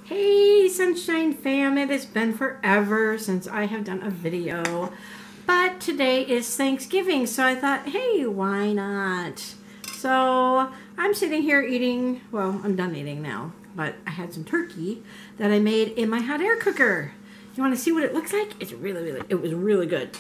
Hey Sunshine Fam, it has been forever since I have done a video, but today is Thanksgiving, so I thought, hey, why not? So I'm sitting here eating, well, I'm done eating now, but I had some turkey that I made in my hot air cooker. You want to see what it looks like? It was really good.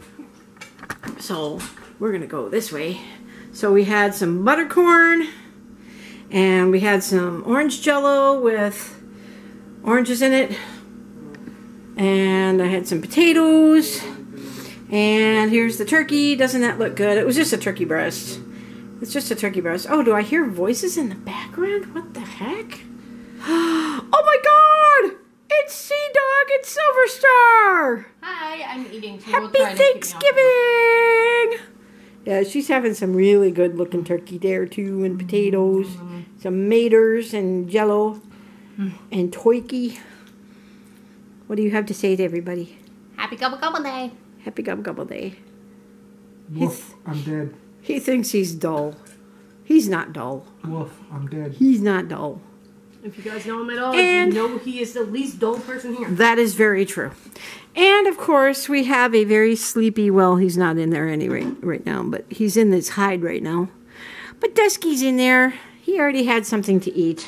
So we're gonna go this way. So we had some buttercorn, and we had some orange jello with oranges in it, and I had some potatoes, and here's the turkey. Doesn't that look good? It was just a turkey breast. It's just a turkey breast. Oh, do I hear voices in the background? What the heck? Oh my god! It's Sea Dog and Silver Star! Hi, I'm eating. So Happy Thanksgiving! Yeah, she's having some really good looking turkey there too, and potatoes, some maters and jello. And Toiki, what do you have to say to everybody? Happy Gobble Gobble Day. Happy Gobble Gobble Day. Woof, I'm dead. He thinks he's dull. He's not dull. Woof, I'm dead. He's not dull. If you guys know him at all, And you know he is the least dull person here. That is very true. And of course, we have a very sleepy, well, he's not in there anyway right now, but he's in this hide right now. But Dusky's in there. He already had something to eat.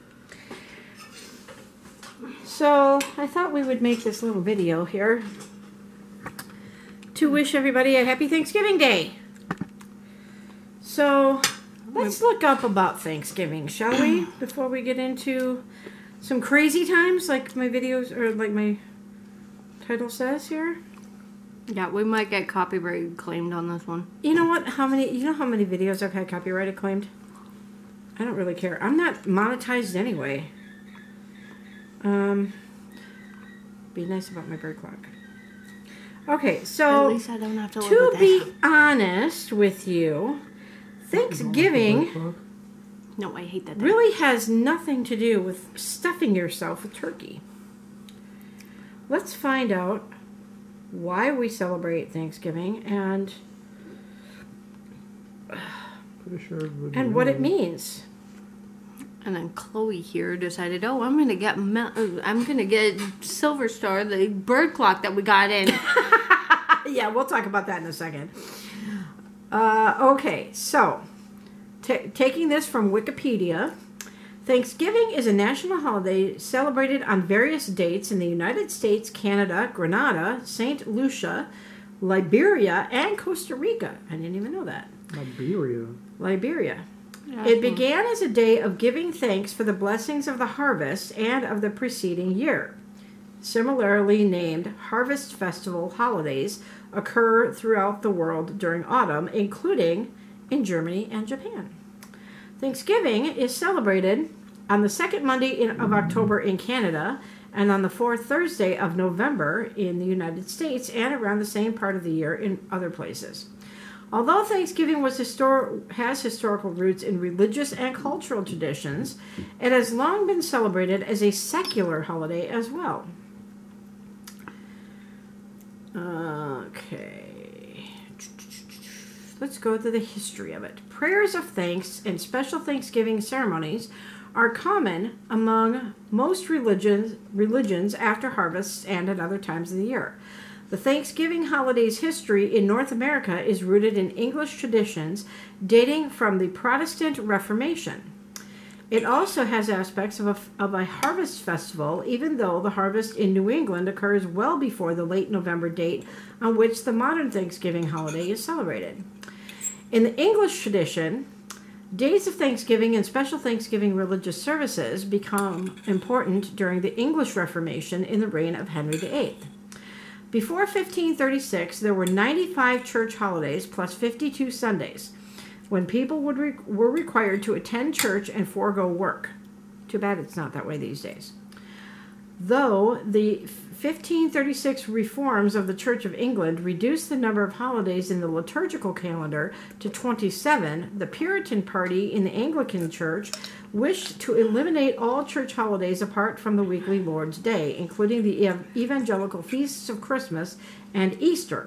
So I thought we would make this little video here to wish everybody a happy Thanksgiving Day. So let's look up about Thanksgiving, shall we? Before we get into some crazy times like my videos, or like my title says here. Yeah, we might get copyright claimed on this one. You know what? You know how many videos I've had copyrighted claimed? I don't really care. I'm not monetized anyway. Be nice about my bird clock. Okay, so At least I don't have to live with be that. honest with you, Thanksgiving No, I hate that. really has nothing to do with stuffing yourself with turkey. Let's find out why we celebrate Thanksgiving and what it means. And then Chloe here decided, oh, I'm gonna get Silver Star, the bird clock that we got in. Yeah, we'll talk about that in a second. Okay, so taking this from Wikipedia, Thanksgiving is a national holiday celebrated on various dates in the United States, Canada, Grenada, St. Lucia, Liberia, and Costa Rica. I didn't even know that. Liberia. Yeah, It began as a day of giving thanks for the blessings of the harvest and of the preceding year. Similarly named Harvest Festival holidays occur throughout the world during autumn, including in Germany and Japan. Thanksgiving is celebrated on the second Monday of October in Canada and on the fourth Thursday of November in the United States, and around the same part of the year in other places. Although Thanksgiving has historical roots in religious and cultural traditions, it has long been celebrated as a secular holiday as well. Okay. Let's go to the history of it. Prayers of thanks and special Thanksgiving ceremonies are common among most religions after harvests and at other times of the year. The Thanksgiving holiday's history in North America is rooted in English traditions dating from the Protestant Reformation. It also has aspects of a harvest festival, even though the harvest in New England occurs well before the late November date on which the modern Thanksgiving holiday is celebrated. In the English tradition, days of Thanksgiving and special Thanksgiving religious services become important during the English Reformation in the reign of Henry VIII. Before 1536, there were 95 church holidays plus 52 Sundays, when people were required to attend church and forego work. Too bad it's not that way these days. Though the 1536 reforms of the Church of England reduced the number of holidays in the liturgical calendar to 27, the Puritan party in the Anglican Church wished to eliminate all church holidays apart from the weekly Lord's Day, including the evangelical feasts of Christmas and Easter.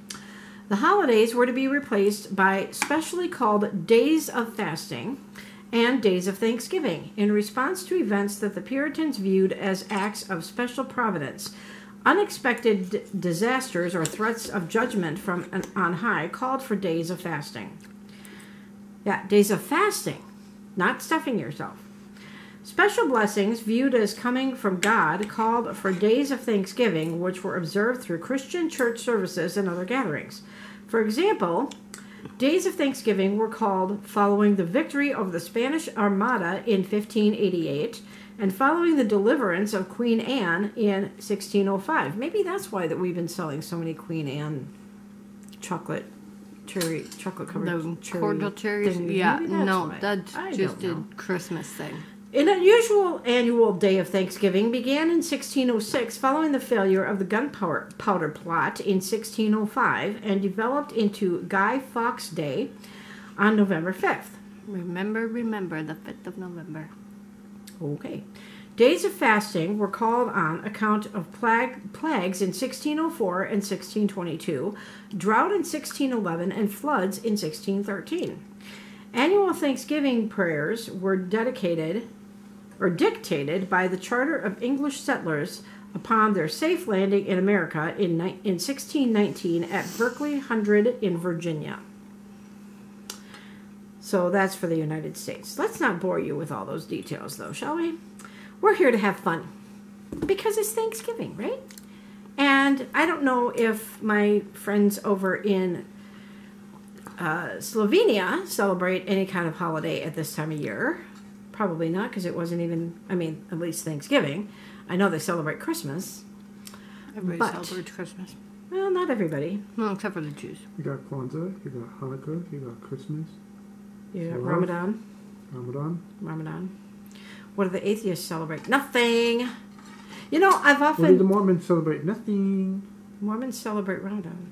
The holidays were to be replaced by specially called days of fasting and days of Thanksgiving in response to events that the Puritans viewed as acts of special providence. Unexpected disasters or threats of judgment from on high called for days of fasting. Yeah, days of fasting, not stuffing yourself. Special blessings viewed as coming from God called for days of Thanksgiving, which were observed through Christian church services and other gatherings. For example, days of Thanksgiving were called following the victory over the Spanish Armada in 1588 and following the deliverance of Queen Anne in 1605. Maybe that's why that we've been selling so many Queen Anne chocolate covered The cherry cordial cherries. things. Yeah, Maybe that's no, why. that's I just don't a know. Christmas thing. An unusual annual day of Thanksgiving began in 1606 following the failure of the gunpowder plot in 1605 and developed into Guy Fawkes Day on November 5th. Remember, the 5th of November. Okay. Days of fasting were called on account of plagues in 1604 and 1622, drought in 1611, and floods in 1613. Annual Thanksgiving prayers were dictated by the charter of English settlers upon their safe landing in America in 1619 at Berkeley Hundred in Virginia. So that's for the United States. Let's not bore you with all those details, though, shall we? We're here to have fun because it's Thanksgiving, right? And I don't know if my friends over in Slovenia celebrate any kind of holiday at this time of year. Probably not, because it wasn't even, at least Thanksgiving. I know they celebrate Christmas. Everybody celebrates Christmas. Well, not everybody. Well, except for the Jews. You got Kwanzaa, you got Hanukkah, you got Christmas, Yeah, So Ramadan. Ramadan. What do the atheists celebrate? Nothing. You know, I've What do often... the Mormons celebrate? Nothing. Mormons celebrate Ramadan.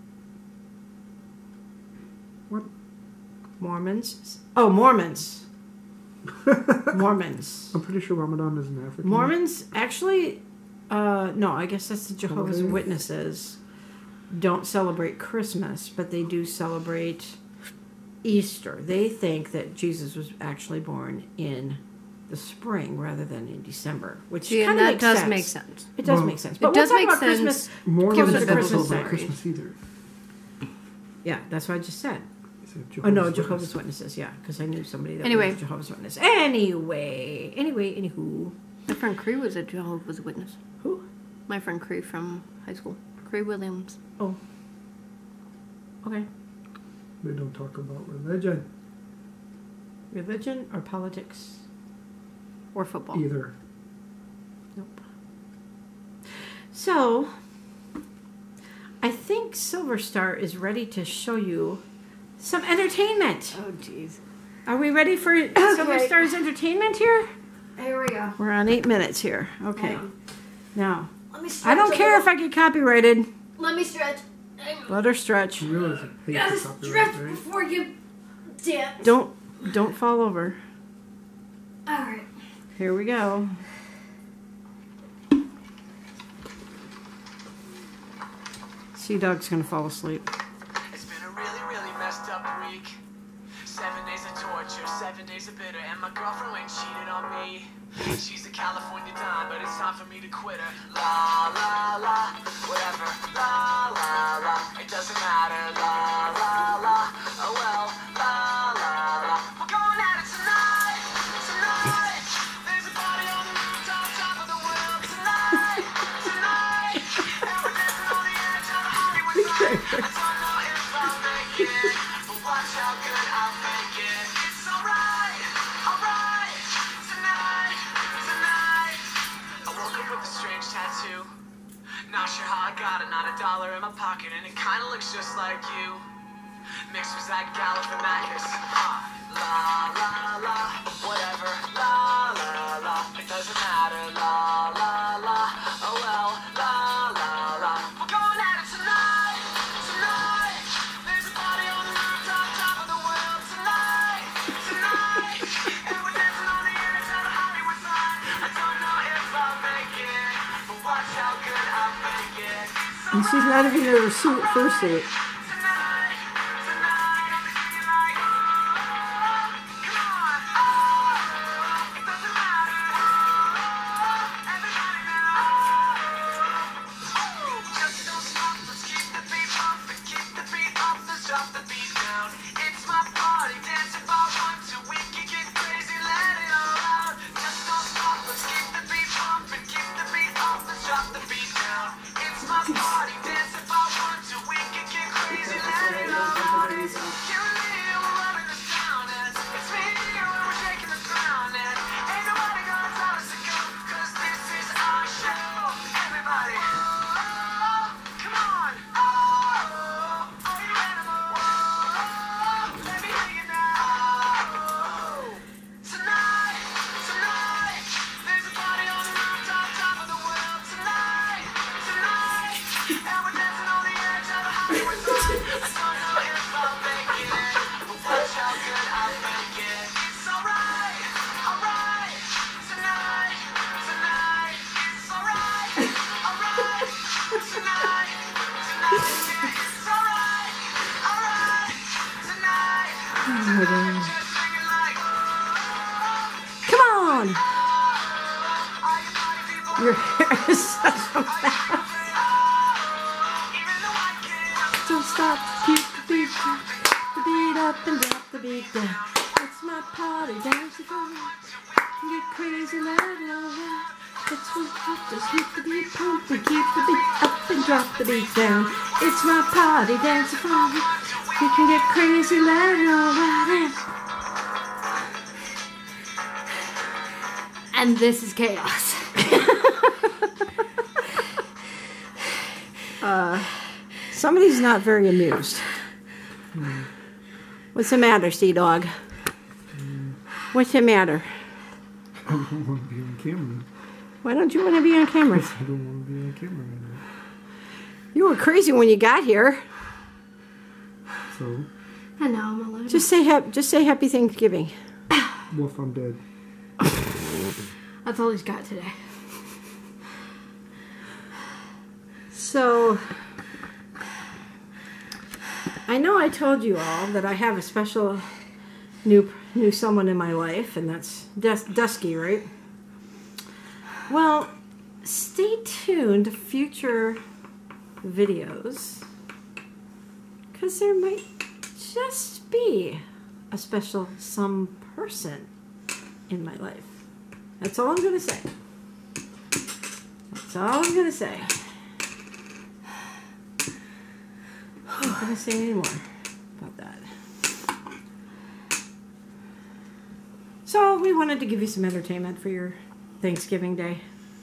What? Mormons? Oh, Mormons. Mormons. I'm pretty sure Ramadan is an African. Mormons actually, no, I guess that's the Jehovah's Okay. Witnesses. Don't celebrate Christmas, but they do celebrate Easter. They think that Jesus was actually born in the spring rather than in December, which See, kind and of that makes does sense. make sense. It does Well, make sense. it But does we'll talk make about sense. Christmas. Mormons Closer to don't Christmas celebrate time. Christmas either. Yeah, that's what I just said. I said Oh no, Witness. Jehovah's Witnesses. Yeah, because I knew somebody that Anyway. was a Jehovah's Witness. Anywho, My friend Cree was a Jehovah's Witness. who? My friend Cree from high school. Cree Williams. Oh, okay. They don't talk about religion Religion or politics? Or football. either. Nope. So, I think Silver Star is ready to show you some entertainment. Oh, jeez. Are we ready for Silver Star's entertainment here? Here we go. We're on 8 minutes here. Okay. Now, Let me stretch. I don't care if I get copyrighted. Let me stretch. Let her stretch. You realize I hate Gotta the stretch copyright, right? before you dance. Don't fall over. Alright. Here we go. Sea Dog's gonna fall asleep. It's been a really, really messed up week. 7 days of torture, 7 days of bitter, and my girlfriend went and cheated on me. She's a California dime, but it's time for me to quit her. La la la, whatever. La la la, it doesn't matter. La la la, oh well. La la la, we're going at it tonight, tonight. There's a party on the rooftop, top of the world tonight, tonight. And we're dancing on the edge of Hollywood sign. I don't know if I'll make it, but watch how good I'll make it. It's alright, alright. Tonight, tonight. I woke up with a strange tattoo. Not sure how I got it, not a dollar in my pocket, and it kinda looks just like you. Mixed with Zach Galifianakis. La la la, whatever. La la la, it doesn't matter. La la la, oh well. La la la, we're going at it tonight, tonight. There's a party on the rooftop, top of the world tonight, tonight. And we're dancing on the edge of the Hollywood sign. I don't know if I'll make it, but watch how good I'll make it. And she's not even in her fursuit. Tonight, tonight, I'm feeling like, come on, Your hair is such a mess. Don't stop, keep the beat up and drop the beat down. It's my party, dance the floor. Get crazy, let it over. It's what just keep the beat pumping, keep the beat up and drop the beat down. It's my party, dance the floor. You can get crazy, let it over. And this is chaos. Somebody's not very amused. What's the matter, Sea Dog? What's the matter? I don't want to be on camera. Why don't you want to be on camera? I don't want to be on camera right now. You were crazy when you got here. So, I know, I'm alone. Just say Happy Thanksgiving. what if I'm dead? That's all he's got today. So, I know I told you all that I have a special new someone in my life, and that's Dusky, right? Well, stay tuned to future videos, because there might just be a special some person in my life. That's all I'm going to say. That's all I'm going to say. I'm not going to say any more about that. So we wanted to give you some entertainment for your Thanksgiving Day.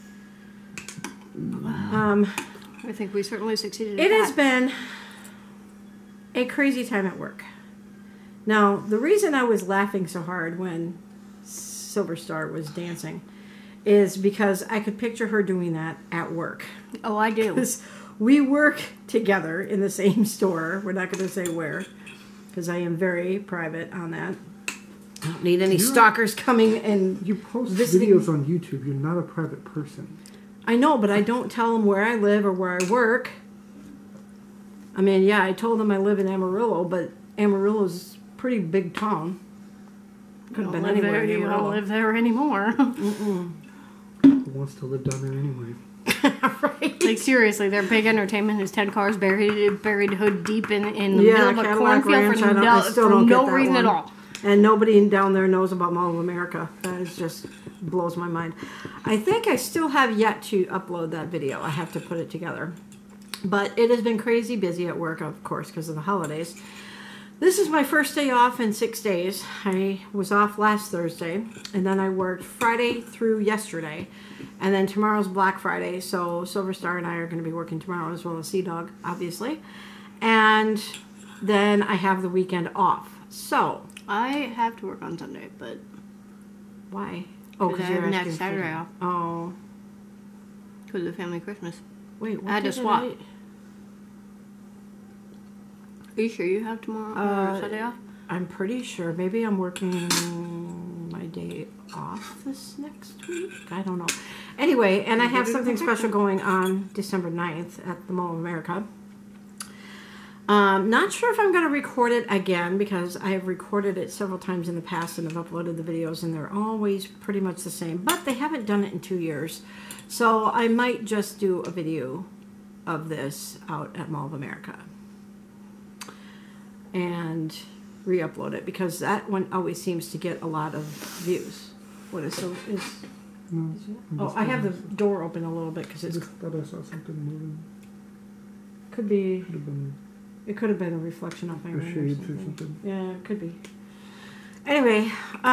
I think we certainly succeeded. It has been a crazy time at work. Now, the reason I was laughing so hard when Silver Star was dancing is because I could picture her doing that at work. Oh, I do. Because we work together in the same store. We're not going to say where, because I am very private on that. I don't need any stalkers coming and You post visiting. videos on YouTube. You're not a private person. I know, but I don't tell them where I live or where I work. I mean, yeah, I told them I live in Amarillo, but Amarillo's a pretty big town. Could have been anywhere in You don't Amarillo. live there anymore. Who wants to live down there anyway? Right? Like seriously, their big entertainment is 10 cars buried hood deep in the Yeah, middle of a Cadillac cornfield Ranch, I still don't for get no that reason one. at all. And nobody down there knows about Mall of America. That is just blows my mind. I think I still have yet to upload that video. I have to put it together. But it has been crazy busy at work, of course, because of the holidays. This is my first day off in 6 days. I was off last Thursday, and then I worked Friday through yesterday. And then tomorrow's Black Friday, so Silver Star and I are going to be working tomorrow, as well as Sea Dog, obviously. And then I have the weekend off. So, I have to work on Sunday, but why? Oh, because I you're have asking next for Saturday that. off Oh, because of family Christmas. wait, what I had to did swap. I- Are you sure you have tomorrow or Sunday off? I'm pretty sure. Maybe I'm working my day off this next week. I don't know. Anyway, and I have something special going on December 9th at the Mall of America. Not sure if I'm going to record it again because I have recorded it several times in the past and have uploaded the videos and they're always pretty much the same. But they haven't done it in 2 years. So I might just do a video of this out at Mall of America and re-upload it because that one always seems to get a lot of views. What is so is? No. Oh, I have the door open a little bit because I it's just thought I saw something moving. could be. Could have been It could have been a reflection off my a ring or shades or something. something. Yeah, it could be. Anyway,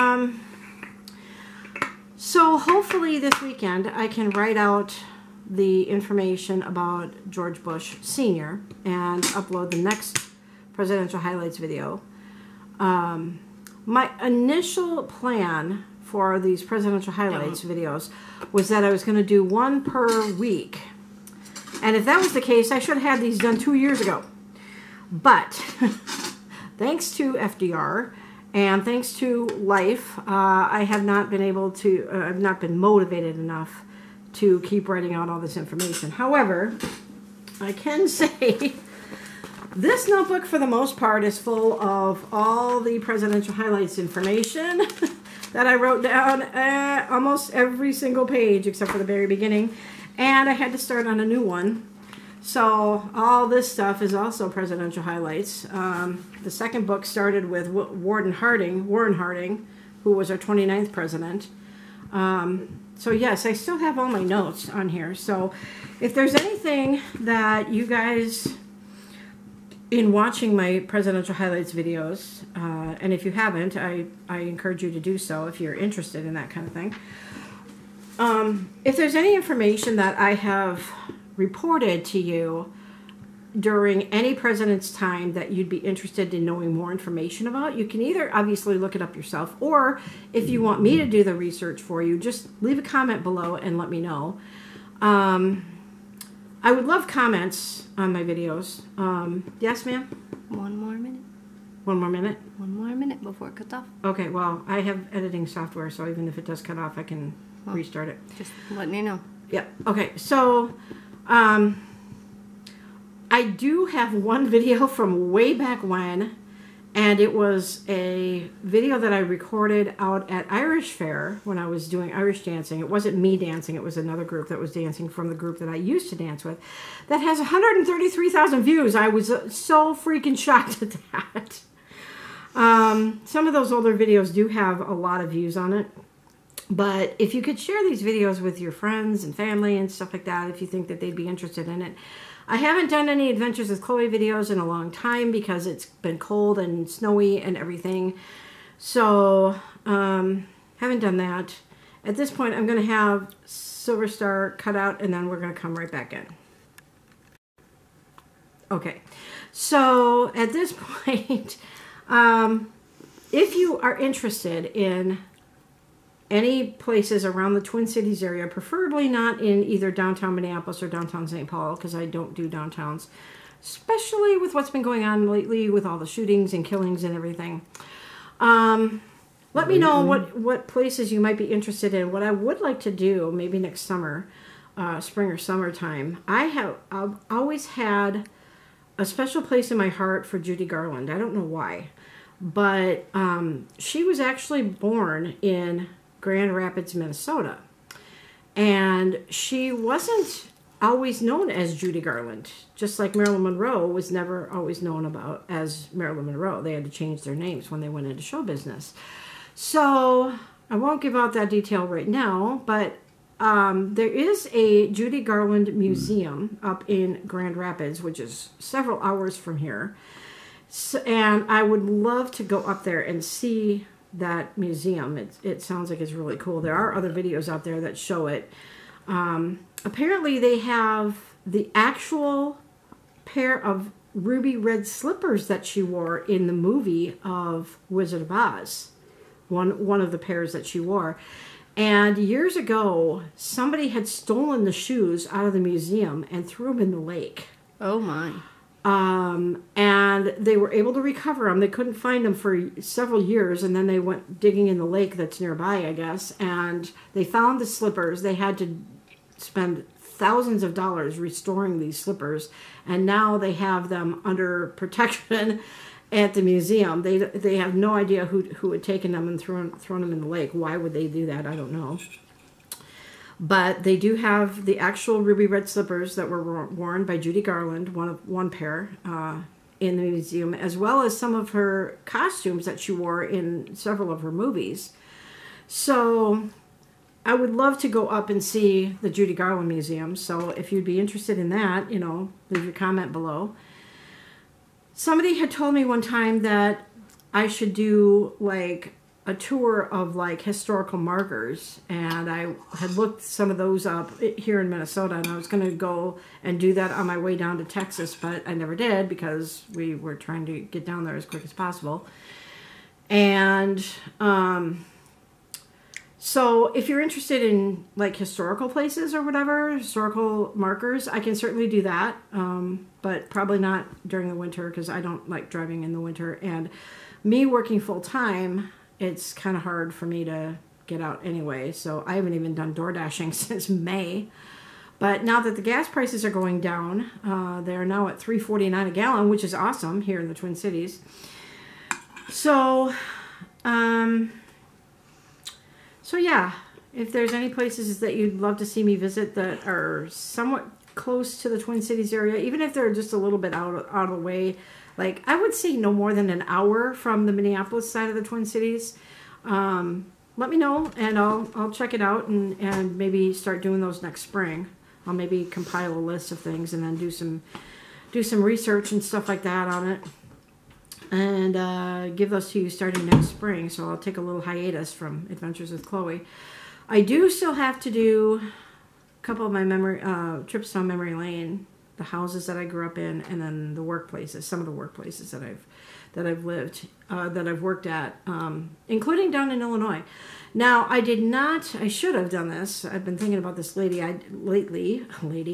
so hopefully this weekend I can write out the information about George Bush Sr. and upload the next presidential highlights video. My initial plan for these presidential highlights videos was that I was going to do one per week. And if that was the case, I should have had these done 2 years ago. But thanks to FDR and thanks to life, I have not been able to, I've not been motivated enough to keep writing out all this information. However, I can say this notebook for the most part is full of all the presidential highlights information that I wrote down almost every single page except for the very beginning. And I had to start on a new one. So all this stuff is also presidential highlights. The second book started with Warren Harding, who was our 29th president. So yes, I still have all my notes on here. So if there's anything that you guys, in watching my presidential highlights videos, and if you haven't, I encourage you to do so if you're interested in that kind of thing. If there's any information that I have reported to you during any president's time that you'd be interested in knowing more information about, you can either obviously look it up yourself, or if you want me to do the research for you, just leave a comment below and let me know. I would love comments on my videos. Yes, ma'am? One more minute. One more minute? One more minute before it cuts off. Okay, well, I have editing software, so even if it does cut off, I can restart it. Just letting you know. Yeah, okay, so I do have one video from way back when, and it was a video that I recorded out at Irish Fair when I was doing Irish dancing. It wasn't me dancing, it was another group that was dancing from the group that I used to dance with. That has 133,000 views. I was so freaking shocked at that. Some of those older videos do have a lot of views on it. But if you could share these videos with your friends and family and stuff like that, if you think that they'd be interested in it. I haven't done any Adventures with Chloe videos in a long time because it's been cold and snowy and everything. So, haven't done that. At this point, I'm going to have Silver Star cut out and then we're going to come right back in. Okay. So, at this point, if you are interested in any places around the Twin Cities area, preferably not in either downtown Minneapolis or downtown St. Paul, because I don't do downtowns, especially with what's been going on lately with all the shootings and killings and everything. Let me know what places you might be interested in. What I would like to do, maybe next summer, spring or summertime, I've always had a special place in my heart for Judy Garland. I don't know why, but she was actually born in Grand Rapids, Minnesota. And she wasn't always known as Judy Garland, just like Marilyn Monroe was never always known about as Marilyn Monroe. They had to change their names when they went into show business. So I won't give out that detail right now, but there is a Judy Garland museum up in Grand Rapids, which is several hours from here. So, and I would love to go up there and see that museum. It sounds like it's really cool. There are other videos out there that show it. Apparently they have the actual pair of ruby red slippers that she wore in the movie of Wizard of Oz. One of the pairs that she wore. And years ago, somebody had stolen the shoes out of the museum and threw them in the lake. Oh my. And they were able to recover them. They couldn't find them for several years, and then they went digging in the lake that's nearby, I guess, and they found the slippers. They had to spend thousands of dollars restoring these slippers, and now they have them under protection at the museum. They have no idea who had taken them and thrown them in the lake. Why would they do that? I don't know. But they do have the actual ruby red slippers that were worn by Judy Garland, one pair, in the museum, as well as some of her costumes that she wore in several of her movies. So I would love to go up and see the Judy Garland Museum. So if you'd be interested in that, you know, leave your comment below. Somebody had told me one time that I should do like a tour of like historical markers, and I had looked some of those up here in Minnesota, and I was going to go and do that on my way down to Texas, but I never did because we were trying to get down there as quick as possible. And so if you're interested in like historical places or whatever, historical markers, I can certainly do that, but probably not during the winter because I don't like driving in the winter, and me working full-time, it's kind of hard for me to get out anyway, so I haven't even done door dashing since May. But now that the gas prices are going down, they're now at $3.49 a gallon, which is awesome here in the Twin Cities. So, So yeah, if there's any places that you'd love to see me visit that are somewhat close to the Twin Cities area, even if they're just a little bit out of the way, like I would say no more than an hour from the Minneapolis side of the Twin Cities, let me know and I'll check it out and maybe start doing those next spring. I'll maybe compile a list of things and then do some research and stuff like that on it, and give those to you starting next spring. So I'll take a little hiatus from Adventures with Chloe. I do still have to do a couple of my trips down memory lane, the houses that I grew up in, and then the workplaces, some of the workplaces that I've lived, that I've worked at, including down in Illinois. Now, I should have done this. I've been thinking about this lately.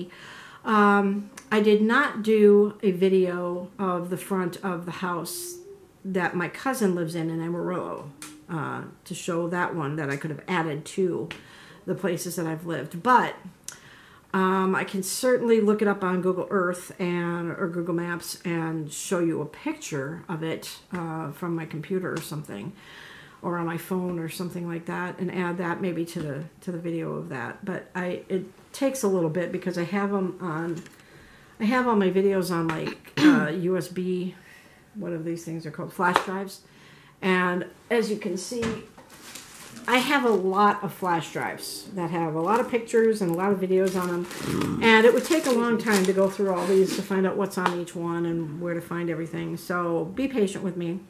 I did not do a video of the front of the house that my cousin lives in Amarillo, to show that one that I could have added to the places that I've lived. But I can certainly look it up on Google Earth or Google Maps and show you a picture of it from my computer or something, or on my phone or something like that, and add that maybe to the video of that. But it takes a little bit because I have all my videos on like USB, whatever these things are called, flash drives. And as you can see, I have a lot of flash drives that have a lot of pictures and a lot of videos on them. And it would take a long time to go through all these to find out what's on each one and where to find everything. So be patient with me.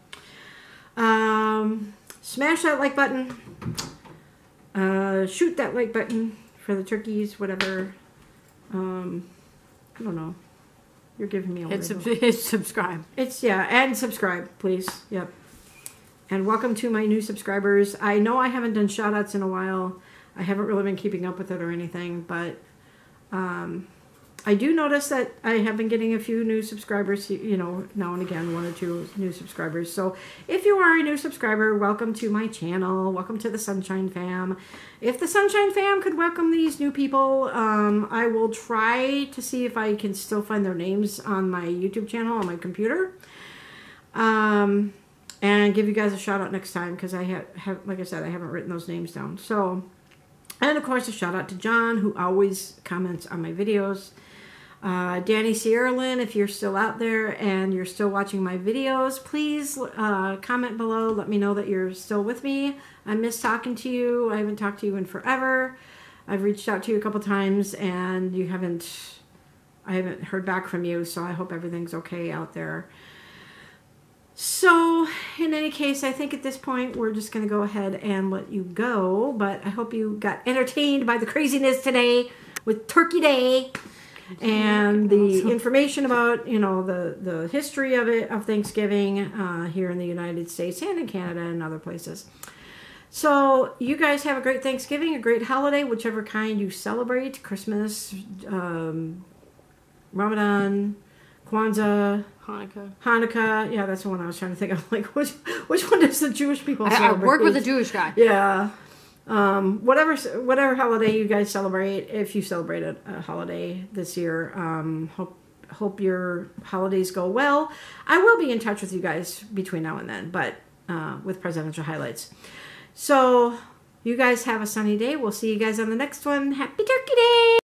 Smash that like button. Shoot that like button for the turkeys, whatever. I don't know. You're giving me a Hit subscribe. And subscribe, please. Yep. And welcome to my new subscribers. I know I haven't done shout-outs in a while. I haven't really been keeping up with it or anything, but I do notice that I have been getting a few new subscribers, now and again, 1 or 2 new subscribers. So if you are a new subscriber, welcome to my channel. Welcome to the Sunshine Fam. If the Sunshine Fam could welcome these new people, I will try to see if I can still find their names on my YouTube channel on my computer. And give you guys a shout out next time, because I have, like I said, I haven't written those names down. So, and of course a shout out to John, who always comments on my videos. Danny Sierra Lynn, if you're still out there and you're still watching my videos, please comment below. Let me know that you're still with me. I miss talking to you. I haven't talked to you in forever. I've reached out to you a couple times and I haven't heard back from you, so I hope everything's okay out there. So, in any case, I think at this point we're just going to go ahead and let you go. But I hope you got entertained by the craziness today with Turkey Day and the information about, the history of Thanksgiving here in the United States and in Canada and other places. So, you guys have a great Thanksgiving, a great holiday, whichever kind you celebrate. Christmas, Ramadan, Kwanzaa, Hanukkah. Yeah, that's the one I was trying to think of. Like, which one does the Jewish people celebrate? I work with a Jewish guy. Yeah. Whatever holiday you guys celebrate, if you celebrate a holiday this year, hope your holidays go well. I will be in touch with you guys between now and then, but with presidential highlights. So, you guys have a sunny day. We'll see you guys on the next one. Happy Turkey Day!